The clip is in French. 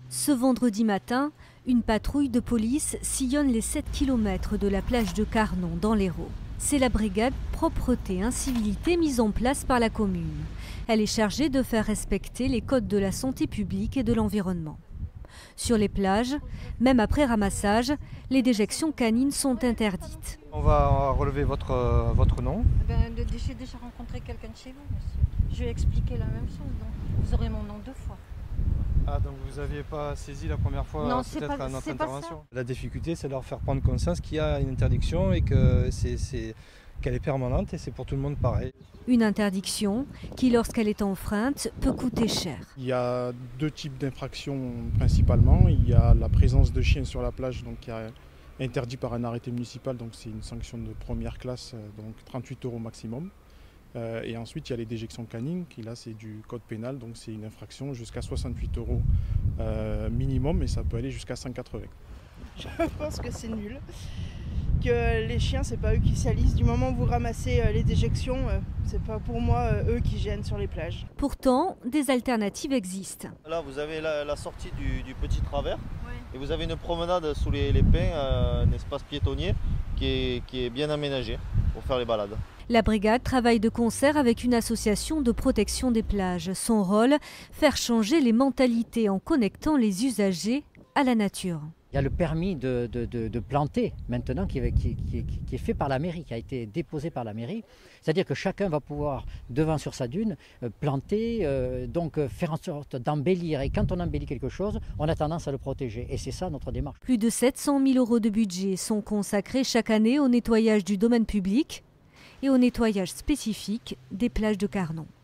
Ce vendredi matin, une patrouille de police sillonne les 7 km de la plage de Carnon dans l'Hérault. C'est la brigade propreté incivilité mise en place par la commune. Elle est chargée de faire respecter les codes de la santé publique et de l'environnement. Sur les plages, même après ramassage, les déjections canines sont interdites. On va relever votre nom. J'ai déjà rencontré quelqu'un de chez vous, monsieur. Je vais expliquer la même chose, donc vous aurez mon nom 2 fois. Ah, donc vous n'aviez pas saisi la première fois Non, peut-être à notre intervention. ça. La difficulté, c'est de leur faire prendre conscience qu'il y a une interdiction et que qu'elle est permanente et c'est pour tout le monde pareil. Une interdiction qui, lorsqu'elle est enfreinte, peut coûter cher. Il y a 2 types d'infractions principalement. Il y a la présence de chiens sur la plage, donc qui est interdit par un arrêté municipal, donc c'est une sanction de première classe, donc 38 € maximum. Et ensuite, il y a les déjections canines, qui là c'est du code pénal, donc c'est une infraction jusqu'à 68 € minimum, et ça peut aller jusqu'à 180. Je pense que c'est nul, que les chiens c'est pas eux qui salissent. Du moment où vous ramassez les déjections, c'est pas pour moi eux qui gênent sur les plages. Pourtant, des alternatives existent. Là vous avez la sortie du petit travers, Ouais. et vous avez une promenade sous les pins, un espace piétonnier qui est bien aménagé pour faire les balades. La brigade travaille de concert avec une association de protection des plages. Son rôle, faire changer les mentalités en connectant les usagers à la nature. Il y a le permis de planter maintenant qui est fait par la mairie, qui a été déposé par la mairie. C'est-à-dire que chacun va pouvoir, devant sur sa dune, planter, donc faire en sorte d'embellir. Et quand on embellit quelque chose, on a tendance à le protéger. Et c'est ça notre démarche. Plus de 700 000 € de budget sont consacrés chaque année au nettoyage du domaine public et au nettoyage spécifique des plages de Carnon.